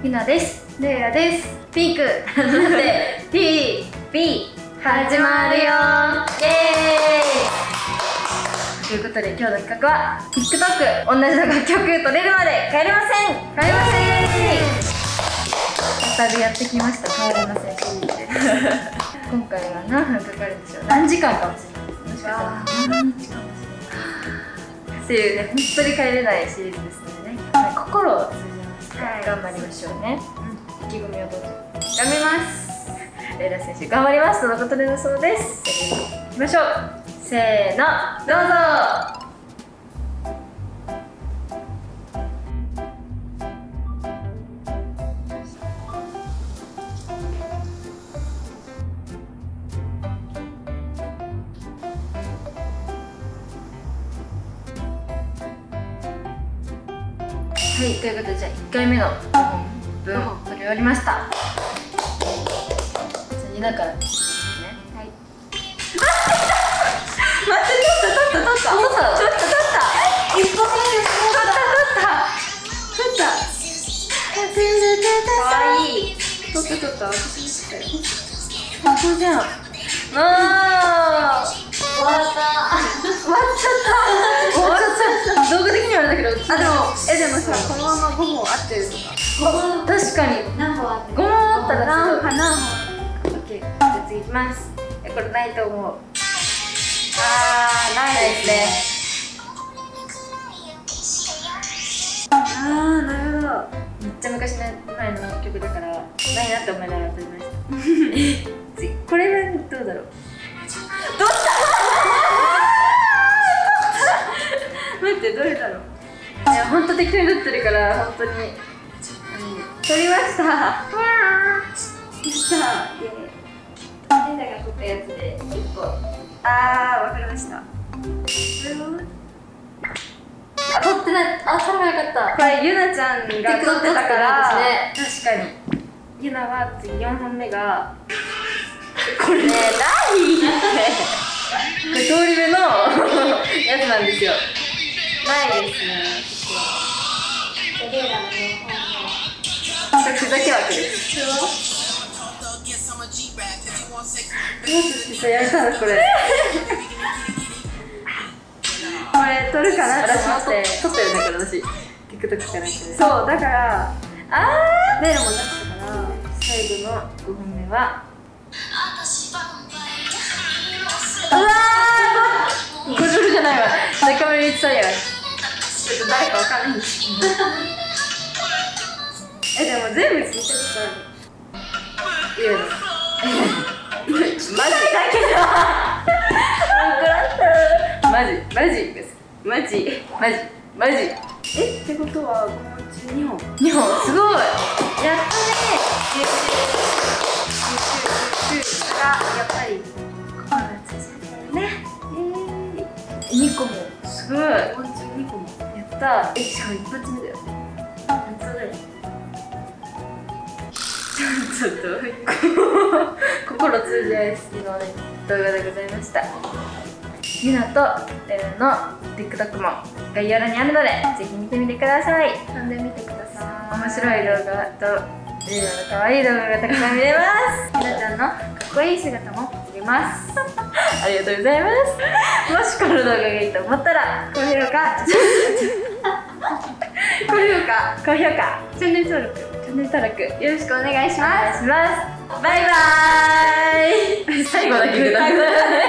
ひなです。レイラです。ピンクなので TV 始まるよー。イエーイということで今日の企画は TikTok 同じの楽曲取れるまで帰れません。帰れません。再びやってきました帰れませんシリーズです。今回は何分かかるんでしょう。何時間かもしれないです。もしかしたら何日かもしれないっていうね、本当に帰れないシリーズですのでね、心を通じますね、頑張りましょうね。意気込みをどうぞ。頑張ります。レイラ選手頑張りますとのことでのそうです。それでは行きましょう。せーのどうぞ。はい、ということでじゃあ1回目の2本分取り終わりました。じゃあ2だからね。はい。待って、取った。1本目取った。かわいい。取った。私も取ったよ。本当じゃん。終わっちゃった。動画的にはあれだけど、でもさ、このまま5本合ってるとか。確かに。何本あってる？5本あったら何本？オッケー。じゃあ次いきます。これないと思う。ないですね。なるほど。めっちゃ昔の前の曲だからないなって思いながら撮りました。次、これはどうだろう。どうした？待って、どれだろう。いや、ほんと適当に撮ってるから、ほんとに撮りました。イエーイ。レイラが撮ったやつで1個。わかりました。これは撮ってない。撮ればよかった。これゆなちゃんが撮ってたから、確かにゆなは次4本目がこれね、何これ通り目のやつなんですよ。ないですね。レイラの4本目ふざけ枠です。やめたのこれ。これ撮るかなって思って撮ってるんだけど、私 TikTok かなんかで。そうだからレイラも出したから最後の5本目はこれじゃないわ。中村ゆうきさんや。ちょっと誰かわかんないんですけど。でも全部聞いたことある。言うの。マジだけど。マジ。ってことは5問中2本。2本すごい。やったね。10がやっぱり心が通じるね。2個もすごい。5問中2個もやった。しかも1発目だよ。本当だよ。ちょっと心通じ合い好きのね動画でございました。ゆなとレイラの TikTok も概要欄にあるのでぜひ見てみてください。飛んでみてください。面白い動画とレイラの可愛い動画がたくさん見れます。ゆなちゃんのかっこいい姿も見れます。ありがとうございます。もしこの動画がいいと思ったら高評価チャンネル登録よろしくお願いします。バイバーイ。最後だけください。